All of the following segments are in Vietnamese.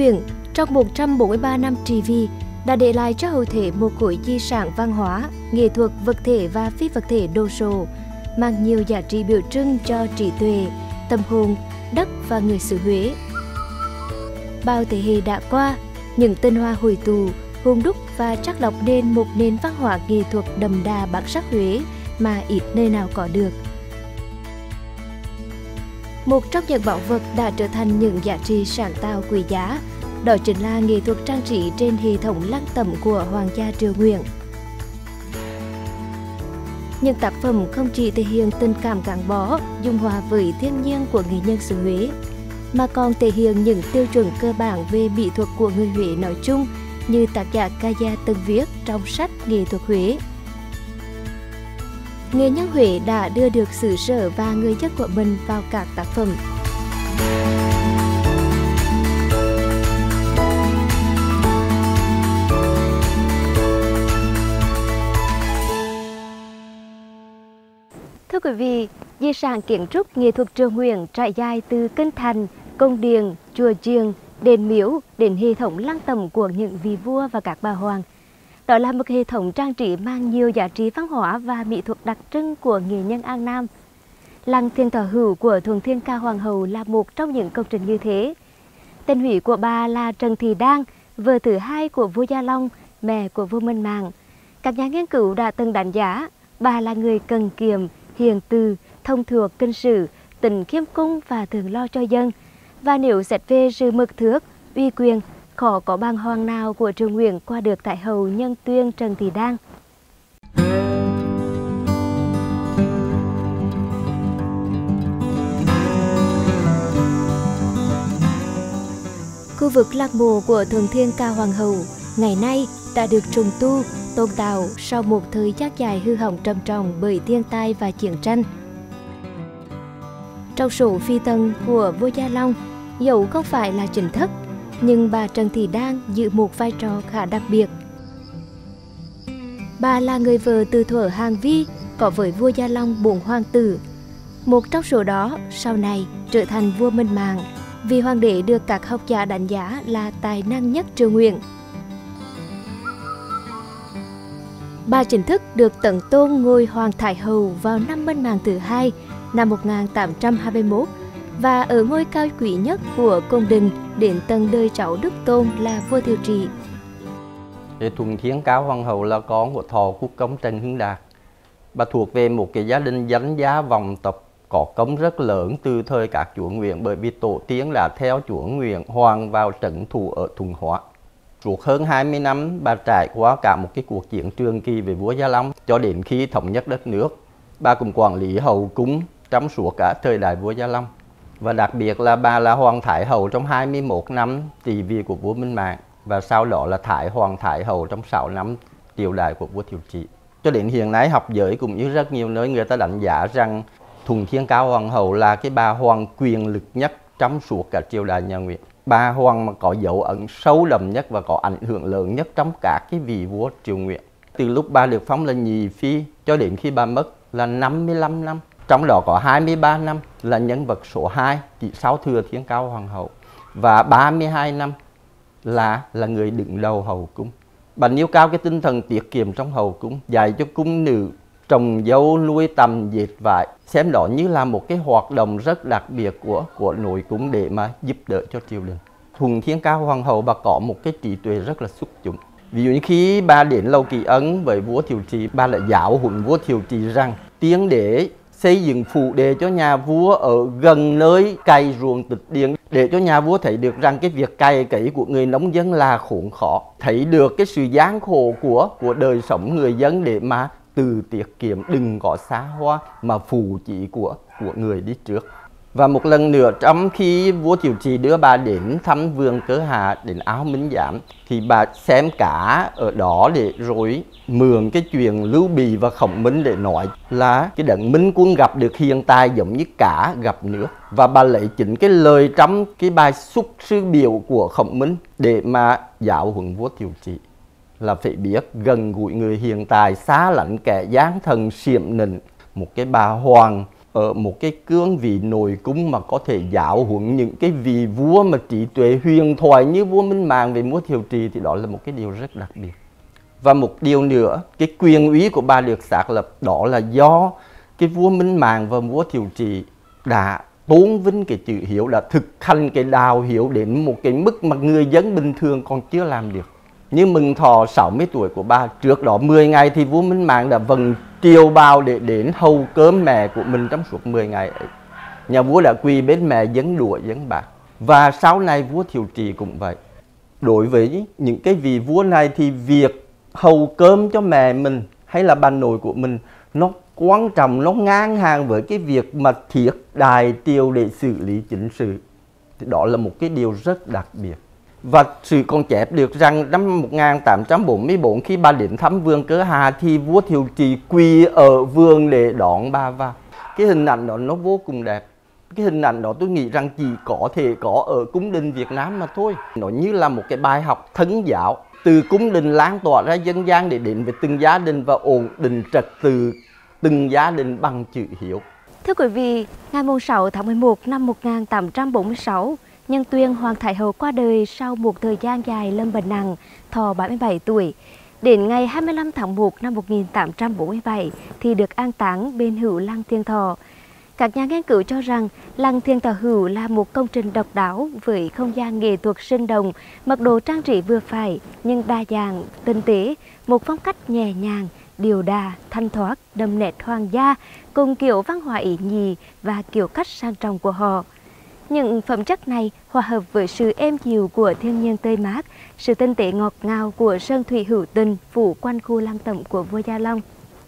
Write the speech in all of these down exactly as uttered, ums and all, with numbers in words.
Nguyễn trong một trăm bốn mươi ba năm trị vì đã để lại cho hậu thế một khối di sản văn hóa, nghệ thuật vật thể và phi vật thể đồ sộ, mang nhiều giá trị biểu trưng cho trí tuệ, tâm hồn, đất và người xứ Huế. Bao thế hệ đã qua, những tinh hoa hội tụ, hôn đúc và trắc lọc nên một nền văn hóa nghệ thuật đậm đà bản sắc Huế mà ít nơi nào có được. Một trong những bảo vật đã trở thành những giá trị sáng tạo quý giá, đó chính là nghệ thuật trang trí trên hệ thống lăng tẩm của Hoàng gia Triều Nguyễn. Những tác phẩm không chỉ thể hiện tình cảm gắn bó, dung hòa với thiên nhiên của nghệ nhân xứ Huế, mà còn thể hiện những tiêu chuẩn cơ bản về mỹ thuật của người Huế nói chung, như tác giả Ca Gia từng viết trong sách Nghệ thuật Huế. Nghệ nhân Huế đã đưa được xứ sở và người dân của mình vào các tác phẩm. Thưa quý vị, di sản kiến trúc nghệ thuật Triều Nguyễn trải dài từ kinh thành, cung điện, chùa chiền, đền miếu đến hệ thống lăng tẩm của những vị vua và các bà hoàng. Đó là một hệ thống trang trí mang nhiều giá trị văn hóa và mỹ thuật đặc trưng của nghệ nhân An Nam. Lăng Thiên Thọ Hữu của Thuận Thiên Cao Hoàng hậu là một trong những công trình như thế. Tên hủy của bà là Trần Thị Đang, vợ thứ hai của vua Gia Long, mẹ của vua Minh Mạng. Các nhà nghiên cứu đã từng đánh giá bà là người cần kiệm, hiền từ, thông thuộc kinh sử, tình khiêm cung và thường lo cho dân. Và nếu xét về sự mực thước, uy quyền, khó có bàng hoàng nào của Triều Nguyễn qua được Thái hậu Nhân Tuyên Trần Thị Đang. Khu vực lăng mộ của Thuận Thiên Cao Hoàng hậu ngày nay đã được trùng tu, tôn tạo sau một thời gian dài hư hỏng trầm trọng bởi thiên tai và chiến tranh. Trong số phi tần của vua Gia Long, dẫu không phải là chính thức, nhưng bà Trần Thị Đang giữ một vai trò khá đặc biệt. Bà là người vợ từ thuở Hàng Vi, có với vua Gia Long bốn hoàng tử. Một trong số đó sau này trở thành vua Minh Mạng, vì hoàng đế được các học giả đánh giá là tài năng nhất Triều Nguyễn. Bà chính thức được tận tôn ngôi Hoàng Thái hậu vào năm Minh Mạng thứ hai, năm một nghìn tám trăm hai mươi mốt, và ở ngôi cao quý nhất của cung đình đến tầng đời cháu Đức Tôn là vua Thiệu Trị. Thuận Thiên Cao Hoàng hậu là con của Thọ Quốc công Trần Hưng Đạo. Bà thuộc về một cái gia đình danh giá vọng tộc có công rất lớn từ thời các chúa Nguyễn, bởi vì tổ tiên đã theo chúa Nguyễn Hoàng vào trấn thủ ở Thuận Hóa. Suốt hơn hai mươi năm, bà trải qua cả một cái cuộc chiến trường kỳ về vua Gia Long cho đến khi thống nhất đất nước. Bà cũng quản lý hậu cung trong suốt cả thời đại vua Gia Long. Và đặc biệt là bà là Hoàng Thái hậu trong hai mươi mốt năm trị vì của vua Minh Mạng, và sau đó là Thái Hoàng Thái hậu trong sáu năm triều đại của vua Thiệu Trị. Cho đến hiện nay, học giới cũng như rất nhiều nơi người ta đánh giá rằng Thuận Thiên Cao Hoàng hậu là cái bà hoàng quyền lực nhất trong suốt cả triều đại nhà Nguyễn. Bà hoàng mà có dấu ấn sâu đậm nhất và có ảnh hưởng lớn nhất trong các cái vị vua Triều Nguyễn. Từ lúc bà được phong là nhị phi cho đến khi bà mất là năm mươi lăm năm. Trong đó có hai mươi ba năm là nhân vật số hai, chỉ sau Thừa Thiên Cao Hoàng hậu. Và ba mươi hai năm là là người đứng đầu hậu cung. Bà nêu cao cái tinh thần tiết kiệm trong hậu cung, dạy cho cung nữ trồng dâu, nuôi tầm, dệt vải, xem đó như là một cái hoạt động rất đặc biệt của của nội cung để mà giúp đỡ cho triều đình. Thuận Thiên Cao Hoàng hậu bà có một cái trí tuệ rất là xuất chúng. Ví dụ như khi bà đến Lầu Kỳ Ân với vua Thiệu Trị, bà lại giáo huấn vua Thiệu Trị rằng tiên đế xây dựng phủ để cho nhà vua ở gần nơi cày ruộng tịch điền, để cho nhà vua thấy được rằng cái việc cày cấy của người nông dân là khốn khó, thấy được cái sự gian khổ của của đời sống người dân để mà từ tiết kiệm, đừng có xa hoa mà phụ chỉ của của người đi trước. Và một lần nữa, trong khi vua Thiệu Trị đưa bà đến thăm vườn Cơ Hạ, đến Áo Minh Giám, thì bà xem cá ở đó để rồi mượn cái chuyện Lưu Bị và Khổng Minh để nói là cái đấng Minh Quân gặp được hiện tại giống như cá gặp nước. Và bà lấy chính cái lời trong cái bài xúc sư biểu của Khổng Minh để mà giáo huấn vua Thiệu Trị là phải biết gần gũi người hiện tại, xa lánh kẻ gián thần xiểm nịnh. Một cái bà hoàng ở một cái cương vị nội cung mà có thể giáo huấn những cái vị vua mà trí tuệ huyền thoại như vua Minh Mạng về múa thiều trì thì đó là một cái điều rất đặc biệt. Và một điều nữa, cái quyền úy của bà được xác lập đó là do cái vua Minh Mạng và vua Thiệu Trị đã tôn vinh cái chữ hiếu, đã thực hành cái đạo hiếu đến một cái mức mà người dân bình thường còn chưa làm được. Như mừng thọ sáu mươi tuổi của bà, trước đó mười ngày thì vua Minh Mạng đã vận triều bào để đến hầu cơm mẹ của mình trong suốt mười ngày ấy. Nhà vua đã quỳ bên mẹ dâng đũa dâng bát. Và sau này vua Thiệu Trị cũng vậy. Đối với những cái vị vua này thì việc hầu cơm cho mẹ mình hay là bà nội của mình nó quan trọng, nó ngang hàng với cái việc mà thiết đài triều để xử lý chính sự. Thì đó là một cái điều rất đặc biệt. Và sự còn chép được rằng năm một nghìn tám trăm bốn mươi tư khi bà đến thăm vườn Cơ Hà thì vua Thiệu Trị quỳ ở vườn để đón bà vào. Cái hình ảnh đó nó vô cùng đẹp. Cái hình ảnh đó tôi nghĩ rằng chỉ có thể có ở cung đình Việt Nam mà thôi. Nó như là một cái bài học thân giáo. Từ cung đình lan tỏa ra dân gian để đến với từng gia đình và ổn định trật tự từng gia đình bằng chữ hiếu. Thưa quý vị, ngày sáu tháng mười một năm một nghìn tám trăm bốn mươi sáu, Nhân Tuyên Hoàng Thái Hậu qua đời sau một thời gian dài lâm bệnh nặng, thọ bảy mươi bảy tuổi. Đến ngày hai mươi lăm tháng một năm một nghìn tám trăm bốn mươi bảy thì được an táng bên hữu Lăng Thiên Thọ. Các nhà nghiên cứu cho rằng Lăng Thiên Thọ Hữu là một công trình độc đáo với không gian nghệ thuật sinh động, mật độ trang trí vừa phải nhưng đa dạng, tinh tế, một phong cách nhẹ nhàng, điều đà, thanh thoát, đậm nét hoàng gia cùng kiểu văn hóa ý nhị và kiểu cách sang trọng của họ. Những phẩm chất này hòa hợp với sự êm dịu của thiên nhiên tươi mát, sự tinh tế ngọt ngào của sơn thủy hữu tình phủ quanh khu lăng tẩm của vua Gia Long.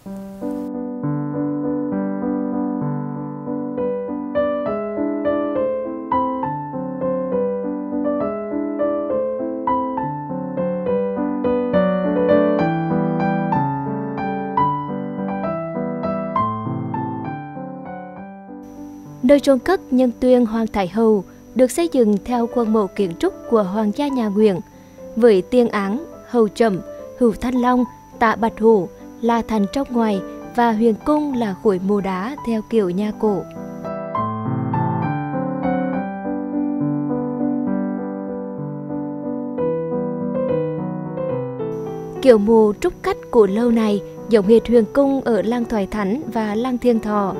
Nơi chôn cất Nhân Tuyên Hoàng Thái Hậu được xây dựng theo khuôn mẫu kiến trúc của Hoàng gia nhà Nguyễn, với tiên áng, hầu trầm, hữu thanh long, tạ bạch hổ là thành trong ngoài và huyền cung là khối mô đá theo kiểu nhà cổ. Kiểu mô trúc cách của lâu này giống hệt huyền cung ở Lăng Thoại Thánh và Lăng Thiên Thọ.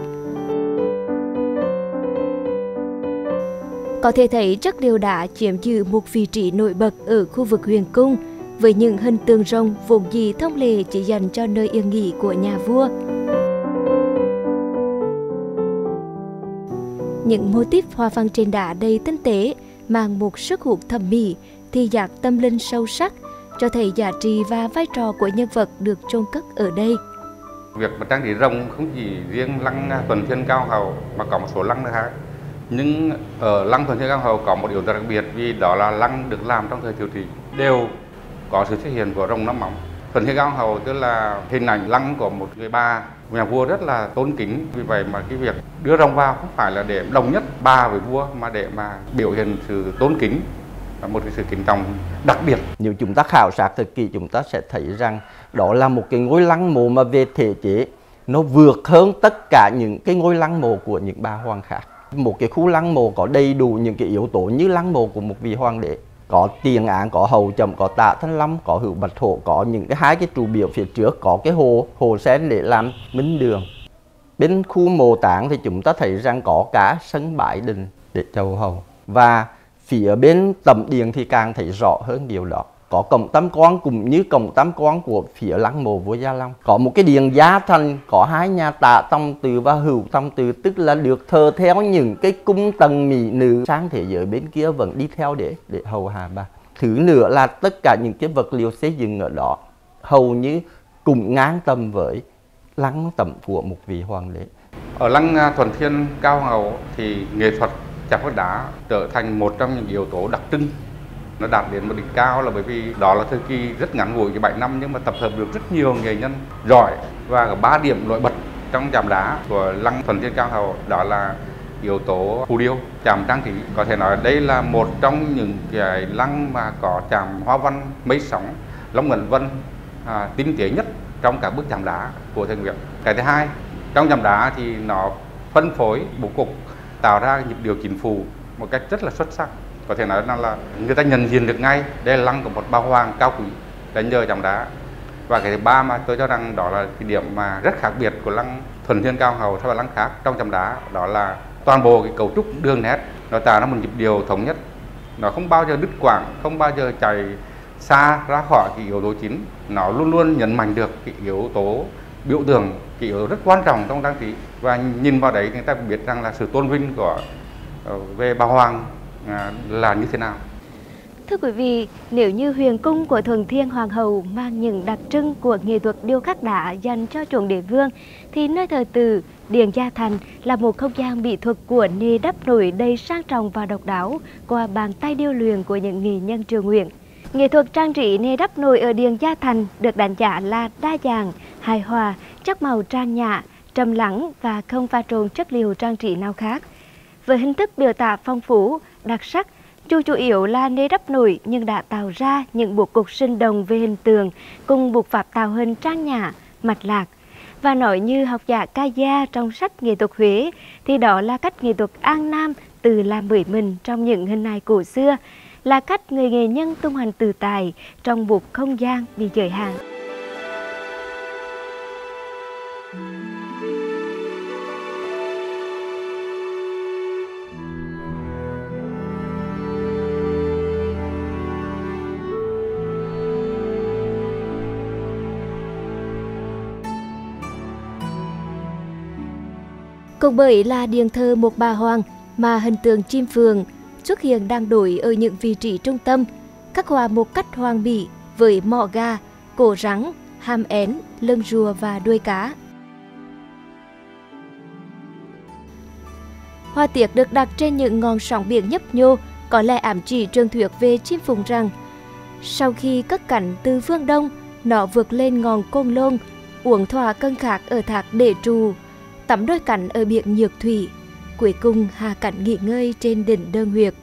Có thể thấy chất liệu đá chiếm giữ một vị trí nổi bật ở khu vực huyền cung với những hình tượng rồng vốn dĩ thông lệ chỉ dành cho nơi yên nghỉ của nhà vua. Những mô típ hoa văn trên đá đầy tinh tế mang một sức hút thẩm mỹ, thị giác tâm linh sâu sắc, cho thấy giá trị và vai trò của nhân vật được chôn cất ở đây. Việc mà trang trí rồng không chỉ riêng Lăng Thuần Thiên Cao Hầu mà có một số lăng nữa khác. Nhưng ở Lăng Thuần Thiên Cao Hầu có một điều đặc biệt vì đó là lăng được làm trong thời Thiệu Trị đều có sự xuất hiện của rồng năm móng. Thuần Thiên Cao Hầu tức là hình ảnh lăng của một người bà, nhà vua rất là tôn kính, vì vậy mà cái việc đưa rồng vào không phải là để đồng nhất bà với vua mà để mà biểu hiện sự tôn kính và một cái sự kính trọng đặc biệt. Nếu chúng ta khảo sát thật kỹ chúng ta sẽ thấy rằng đó là một cái ngôi lăng mộ mà về thể chế nó vượt hơn tất cả những cái ngôi lăng mộ của những bà hoàng khác. Một cái khu lăng mộ có đầy đủ những cái yếu tố như lăng mộ của một vị hoàng đế, có tiền án, có hầu trầm, có tạ thanh long, có hữu bạch hổ, có những cái hai cái trụ biểu phía trước, có cái hồ hồ sen để làm minh đường. Bên khu mộ táng thì chúng ta thấy rằng có cả sân bãi đình để chầu hầu, và phía bên tẩm điện thì càng thấy rõ hơn điều đó. Có cổng tam quan cũng như cổng tam quan của phía lăng mộ vua Gia Long. Có một cái điện Gia Thành, có hai nhà Tạ Tông Từ và Hữu Tông Từ, tức là được thờ theo những cái cung tần mỹ nữ sang thế giới bên kia vẫn đi theo để để hầu hạ bà. Thứ nữa là tất cả những cái vật liệu xây dựng ở đó hầu như cùng ngang tầm với lăng tẩm của một vị hoàng đế. Ở Lăng Thuần Thiên Cao Hầu thì nghệ thuật chạm khắc đá trở thành một trong những yếu tố đặc trưng. Nó đạt đến một đỉnh cao là bởi vì đó là thời kỳ rất ngắn ngủi, bảy năm, nhưng mà tập hợp được rất nhiều nghệ nhân giỏi. Và có ba điểm nổi bật trong chạm đá của Lăng Thuần Thiên Cao Hầu đó là yếu tố phù điêu, chạm trang trí. Có thể nói đây là một trong những cái lăng mà có chạm hoa văn mấy sóng, long ngân vân à, tinh tế nhất trong các bức chạm đá của thời Nguyễn. Cái thứ hai, trong chạm đá thì nó phân phối bố cục, tạo ra nhịp điệu chính phủ một cách rất là xuất sắc. Có thể nói rằng là người ta nhận diện được ngay đây là lăng của một bà hoàng cao quý đánh nhờ chạm đá. Và cái thứ ba mà tôi cho rằng đó là cái điểm mà rất khác biệt của lăng Thuần Thiên Cao Hầu so với lăng khác trong chạm đá, đó là toàn bộ cái cấu trúc đường nét nó tạo ra một nhịp điệu thống nhất, nó không bao giờ đứt quãng, không bao giờ chạy xa ra khỏi cái yếu tố chính, nó luôn luôn nhấn mạnh được cái yếu tố biểu tượng, cái yếu tố rất quan trọng trong trang trí, và nhìn vào đấy người ta biết rằng là sự tôn vinh của về bà hoàng là như thế nào. Thưa quý vị, nếu như huyền cung của Thuần Thiên Hoàng hậu mang những đặc trưng của nghệ thuật điêu khắc đá dành cho chuộng đế vương, thì nơi thờ tự Điện Gia Thành là một không gian mỹ thuật của nề đắp nổi đầy sang trọng và độc đáo qua bàn tay điêu luyện của những nghệ nhân Triều Nguyễn. Nghệ thuật trang trí nề đắp nổi ở Điện Gia Thành được đánh giá là đa dạng, hài hòa, chất màu trang nhã, trầm lắng và không pha trộn chất liệu trang trí nào khác. Với hình thức biểu tả phong phú, đặc sắc, Chủ chủ yếu là nề đắp nổi nhưng đã tạo ra những bố cục sinh động về hình tượng cùng buộc pháp tạo hình trang nhã, mạch lạc. Và nói như học giả Ca Gia trong sách Nghệ thuật Huế thì đó là cách nghệ thuật An Nam tự làm bởi mình trong những hình hài cổ xưa, là cách người nghệ nhân tung hoành tự tại trong một không gian bị giới hạn. Cũng bởi là điện thờ một bà hoàng mà hình tượng chim phượng xuất hiện đang đổi ở những vị trí trung tâm, khắc họa một cách hoàn mỹ với mỏ gà, cổ rắn, hàm én, lưng rùa và đuôi cá. Hoa tiết được đặt trên những ngọn sóng biển nhấp nhô, có lẽ ám chỉ truyền thuyết về chim phụng rằng sau khi cất cánh từ phương Đông, nó vượt lên ngọn Côn Lôn, uống thỏa cơn khát ở thác Để Trù, tắm đôi cánh ở biển Nhược Thủy, cuối cùng hạ cánh nghỉ ngơi trên đỉnh Đơn Huyệt.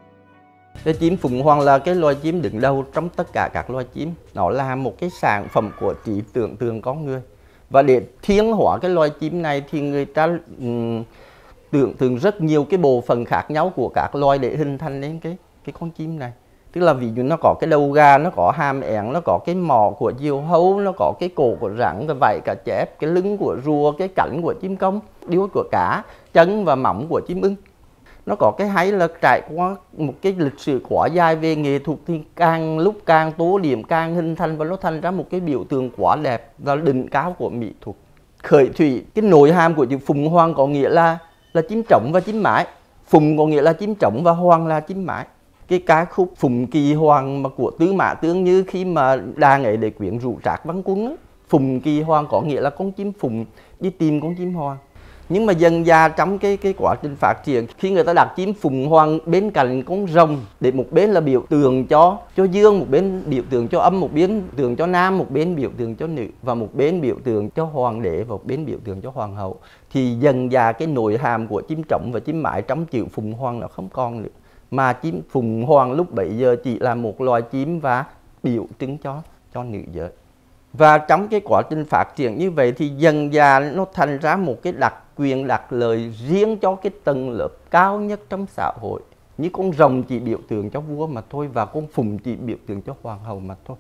Cái chim phụng hoàng là cái loài chim đứng đầu trong tất cả các loài chim. Nó là một cái sản phẩm của trí tưởng tượng con người. Và để thiêng hóa cái loài chim này thì người ta um, tưởng tượng rất nhiều cái bộ phận khác nhau của các loài để hình thành nên cái cái con chim này. Tức là ví dụ nó có cái đầu gà, nó có hàm én, nó có cái mỏ của diều hâu, nó có cái cổ của rắn, cái vảy cá chép, cái lưng của rùa, cái cánh của chim công, đuôi của cá, chân và móng của chim ưng. Nó có cái hay là trải qua một cái lịch sử quá dài về nghệ thuật thì càng lúc càng tố điểm, càng hình thành và nó thành ra một cái biểu tượng quá đẹp và đỉnh cao của mỹ thuật. Khởi thủy, cái nội hàm của chữ phụng hoàng có nghĩa là là chim trống và chim mái. Phụng có nghĩa là chim trống và hoàng là chim mái. Cái ca khúc Phụng Kỳ Hoàng mà của Tư Mã Tương Như khi mà đàn ấy để quyến rũ Trác Văn Quân ấy, Phụng Kỳ Hoàng có nghĩa là con chim phụng đi tìm con chim hoàng. Nhưng mà dần dà trong cái cái quá trình phát triển, khi người ta đặt chim phụng hoàng bên cạnh con rồng, để một bên là biểu tượng cho cho dương, một bên biểu tượng cho âm, một bên biểu tượng cho nam, một bên biểu tượng cho nữ, và một bên biểu tượng cho hoàng đế và một bên biểu tượng cho hoàng hậu, thì dần dà cái nội hàm của chim trống và chim mái trong chữ phụng hoàng nó không còn nữa, mà chim phụng hoàng lúc bấy giờ chỉ là một loài chim và biểu trưng cho cho nữ giới. Và trong cái quá trình phát triển như vậy thì dần dà nó thành ra một cái đặc quyền đặc lợi riêng cho cái tầng lớp cao nhất trong xã hội. Như con rồng chỉ biểu tượng cho vua mà thôi, và con phụng chỉ biểu tượng cho hoàng hậu mà thôi.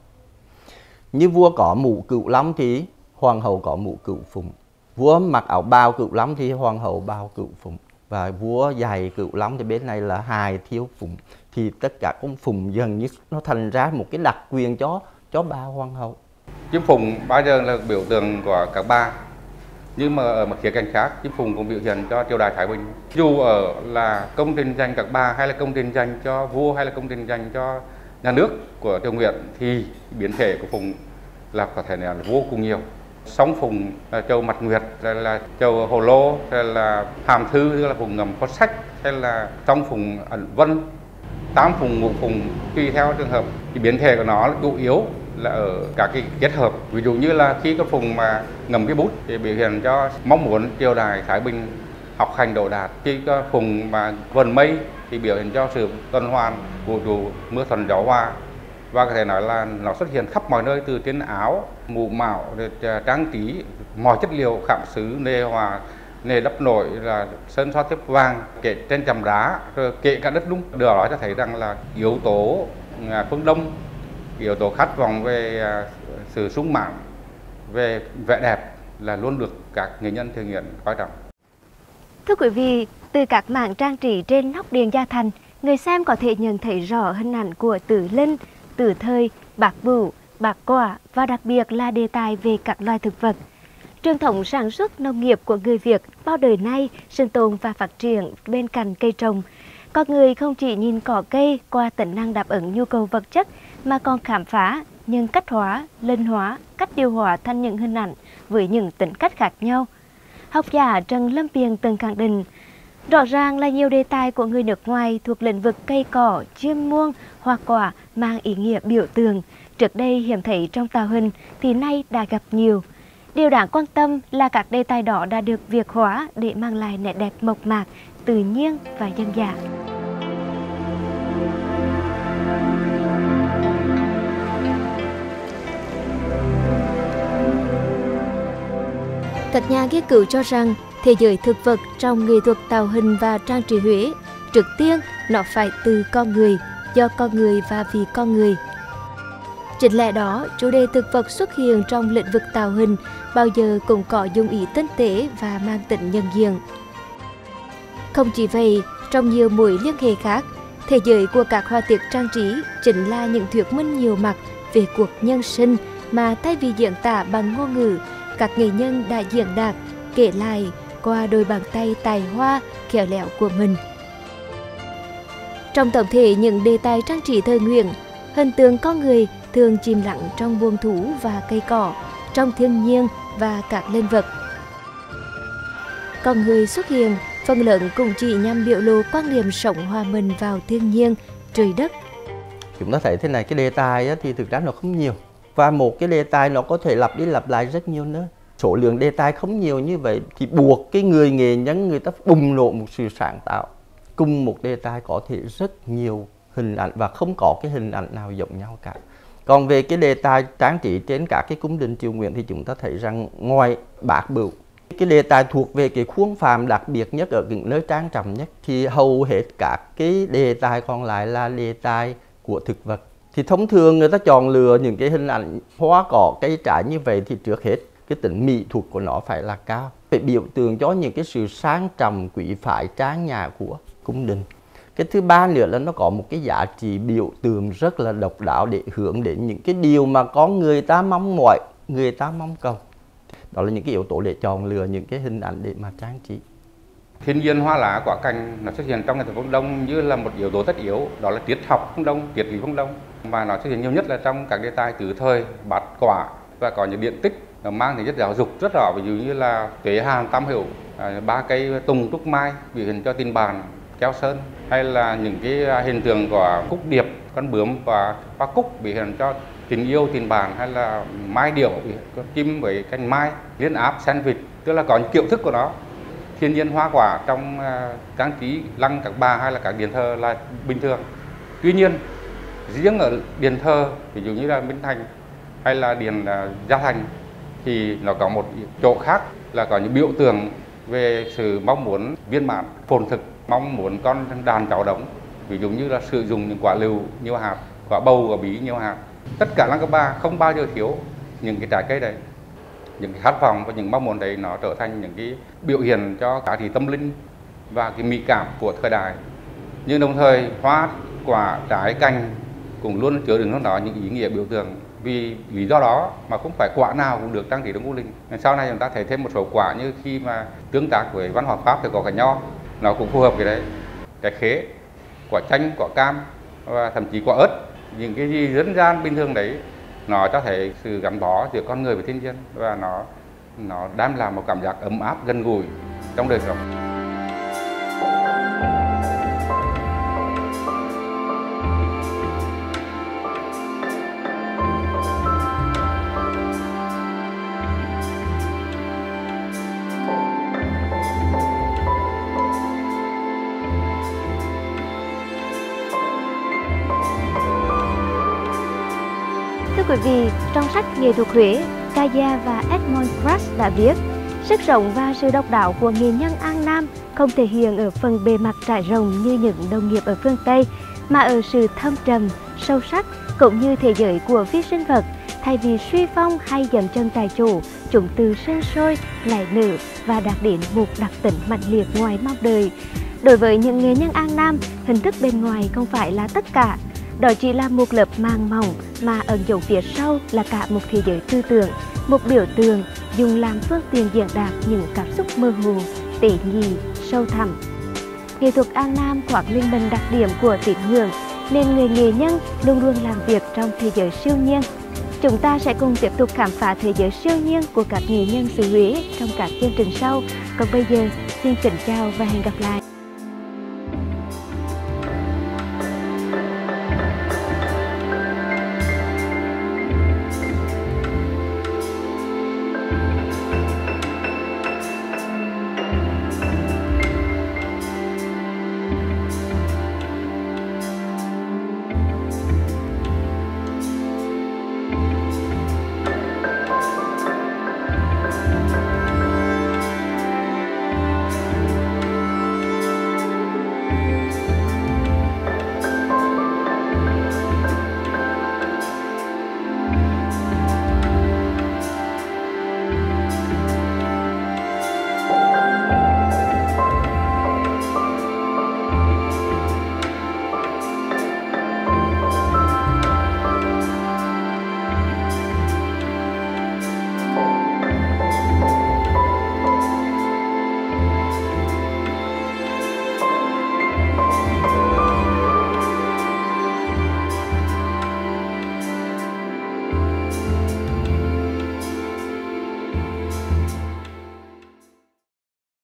Như vua có mũ Cửu Long thì hoàng hậu có mũ Cửu Phụng. Vua mặc áo bào Cửu Long thì hoàng hậu bào Cửu Phụng. Và vua giày Cửu Long thì bên này là hài thiêu phụng. Thì tất cả con phụng dần như nó thành ra một cái đặc quyền cho cho bà hoàng hậu. Chim phụng bao giờ là biểu tượng của các bà, nhưng mà ở một khía cạnh khác, chim phụng cũng biểu hiện cho triều đại Thái Bình. Dù ở là công trình dành các bà, hay là công trình dành cho vua, hay là công trình dành cho nhà nước của Triều Nguyễn, thì biến thể của phụng là có thể là vô cùng nhiều. Song phụng là châu Mặt Nguyệt, hay là châu Hồ Lô, hay là Hàm Thư, tức là phụng ngầm có sách, hay là trong phụng ẩn vân, tám phụng, ngũ phụng, tùy theo trường hợp. Thì biến thể của nó là chủ yếu là ở các cái kết hợp. Ví dụ như là khi có phụng mà ngầm cái bút thì biểu hiện cho mong muốn triều đại Thái Bình học hành đồ đạt. Khi có phụng mà vần mây thì biểu hiện cho sự tuần hoàn vũ trụ mưa thuận gió hòa. Và có thể nói là nó xuất hiện khắp mọi nơi, từ trên áo, mũ mạo, trang trí, mọi chất liệu khảm sứ, nê hòa, nề đắp nổi là sơn son thép vàng, kể trên chầm đá, rồi kể cả đất nung. Điều đó cho thấy rằng là yếu tố phương Đông, yếu tố khát vọng về sự sung mãn, về vẻ đẹp là luôn được các nghệ nhân Thiệu Nghiến coi trọng. Thưa quý vị, từ các mảng trang trí trên nóc điện Gia Thành, người xem có thể nhận thấy rõ hình ảnh của Tử Linh, Tử Thời, Bạc Bửu, Bạc Quả và đặc biệt là đề tài về các loài thực vật. Truyền thống sản xuất nông nghiệp của người Việt bao đời nay sinh tồn và phát triển bên cạnh cây trồng. Con người không chỉ nhìn cỏ cây qua tính năng đáp ứng nhu cầu vật chất mà còn khám phá, nhân cách hóa, linh hóa, cách điều hòa thành những hình ảnh với những tính cách khác nhau. Học giả Trần Lâm Biên từng khẳng định, rõ ràng là nhiều đề tài của người nước ngoài thuộc lĩnh vực cây cỏ, chim muông, hoa quả mang ý nghĩa biểu tượng. Trước đây hiếm thấy trong tạo hình thì nay đã gặp nhiều. Điều đáng quan tâm là các đề tài đó đã được Việt hóa để mang lại nét đẹp mộc mạc, tự nhiên và dân dã. Các nhà nghiên cứu cho rằng thế giới thực vật trong nghệ thuật tạo hình và trang trí Huế, trước tiên nó phải từ con người, do con người và vì con người. Chính lẽ đó, chủ đề thực vật xuất hiện trong lĩnh vực tạo hình bao giờ cũng có dụng ý tinh tế và mang tính nhân diện. Không chỉ vậy, trong nhiều mối liên hệ khác, thế giới của các họa tiết trang trí chính là những thuyết minh nhiều mặt về cuộc nhân sinh mà thay vì diễn tả bằng ngôn ngữ, các nghệ nhân đã diễn đạt, kể lại qua đôi bàn tay tài hoa, khéo léo của mình. Trong tổng thể những đề tài trang trí thời Nguyễn, hình tượng con người thường chìm lặng trong buông thú và cây cỏ, trong thiên nhiên và các linh vật. Con người xuất hiện phần lớn cũng chỉ nhằm biểu lộ quan niệm sống hòa mình vào thiên nhiên, trời đất. Chúng ta thấy thế này, cái đề tài thì thực ra nó không nhiều. Và một cái đề tài nó có thể lặp đi lặp lại rất nhiều nữa. Số lượng đề tài không nhiều như vậy thì buộc cái người nghệ nhân người ta bùng nổ một sự sáng tạo. Cùng một đề tài có thể rất nhiều hình ảnh và không có cái hình ảnh nào giống nhau cả. Còn về cái đề tài trang trí trên các cái cung đình triều Nguyễn thì chúng ta thấy rằng ngoài Bạc Bửu, cái đề tài thuộc về cái khuôn phàm đặc biệt nhất ở những nơi trang trọng nhất thì hầu hết các cái đề tài còn lại là đề tài của thực vật. Thì thông thường người ta chọn lựa những cái hình ảnh hoa cỏ cây trái như vậy thì trước hết cái tính mỹ thuật của nó phải là cao, phải biểu tượng cho những cái sự sang trọng quý phái trang nhã của cung đình. Cái thứ ba nữa là nó có một cái giá trị biểu tượng rất là độc đáo để hướng đến những cái điều mà con người ta mong mỏi, người ta mong cầu. Đó là những cái yếu tố để chọn lựa những cái hình ảnh để mà trang trí. Thiên nhiên hoa lá quả cành nó xuất hiện trong nghệ thuật phương Đông như là một yếu tố tất yếu, đó là triết học phương Đông, triết lý phương Đông. Và nó xuất hiện nhiều nhất là trong các đề tài Tử Thời, Bát Quả và có những điện tích nó mang tính chất giáo dục rất rõ, ví dụ như là Tuế Hàn, Tam Hữu, ba cây tùng trúc mai biểu hiện cho tin bàn, keo sơn, hay là những cái hiện tượng của cúc điệp, con bướm và hoa cúc biểu hiện cho tình yêu, tình bạn, hay là mai điểu, con chim với cành mai, liên áp, sen vịt, tức là có những kiểu thức của nó. Thiên nhiên hoa quả trong uh, trang trí lăng các bà hay là các điện thờ là bình thường. Tuy nhiên riêng ở điện thờ, ví dụ như là Minh Thành hay là điện uh, Gia Thành thì nó có một chỗ khác là có những biểu tượng về sự mong muốn viên mãn, phồn thực, mong muốn con đàn cháu đống. Ví dụ như là sử dụng những quả lựu nhiều hạt, quả bầu, quả bí nhiều hạt. Tất cả lăng các bà không bao giờ thiếu những cái trái cây đấy. Những cái khát vọng và những mong muốn đấy nó trở thành những cái biểu hiện cho cả thị tâm linh và cái mỹ cảm của thời đại. Nhưng đồng thời hoa quả trái cành cũng luôn chứa đựng trong đó những ý nghĩa biểu tượng. Vì lý do đó mà không phải quả nào cũng được trang trí trong cung đình. Sau này chúng ta thấy thêm một số quả như khi mà tương tác với văn hóa Pháp thì có cả nho, nó cũng phù hợp với đấy. Trái khế, quả chanh, quả cam và thậm chí quả ớt, những cái gì dân gian bình thường đấy nó cho thấy sự gắn bó giữa con người và thiên nhiên và nó nó đem lại một cảm giác ấm áp gần gũi trong đời sống. Thưa quý vị, trong sách Nghệ thuật Huế, Kaya và Edmond Crass đã viết, Sức sống và sự độc đáo của nghệ nhân An Nam không thể hiện ở phần bề mặt trải rộng như những đồng nghiệp ở phương Tây, mà ở sự thâm trầm, sâu sắc cũng như thế giới của phi sinh vật. Thay vì suy phong hay dậm chân tại chỗ, chúng từ sinh sôi, lại nở và đạt đến một đặc tính mạnh liệt ngoài mong đợi. Đối với những nghệ nhân An Nam, hình thức bên ngoài không phải là tất cả. Đó chỉ là một lớp màng mỏng mà ẩn dấu phía sau là cả một thế giới tư tưởng, một biểu tượng dùng làm phương tiện diễn đạt những cảm xúc mơ hồ, tế nhị, sâu thẳm. Nghệ thuật An Nam khoác lên mình đặc điểm của tín ngưỡng, nên người nghệ nhân luôn luôn làm việc trong thế giới siêu nhiên. Chúng ta sẽ cùng tiếp tục khám phá thế giới siêu nhiên của các nghệ nhân xứ Huế trong các chương trình sau. Còn bây giờ, xin kính chào và hẹn gặp lại.